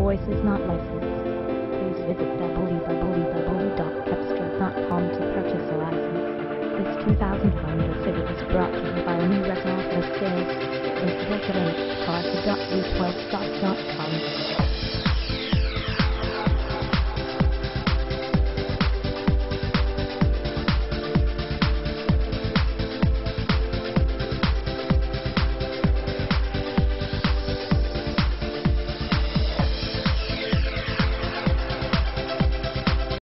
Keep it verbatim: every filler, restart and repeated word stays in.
voice is not licensed. Please visit w w w dot epster dot com to purchase a license. This two thousand Honda Civic is brought to you by Ramirez Auto Sales. Visit car to w twelve stock dot com.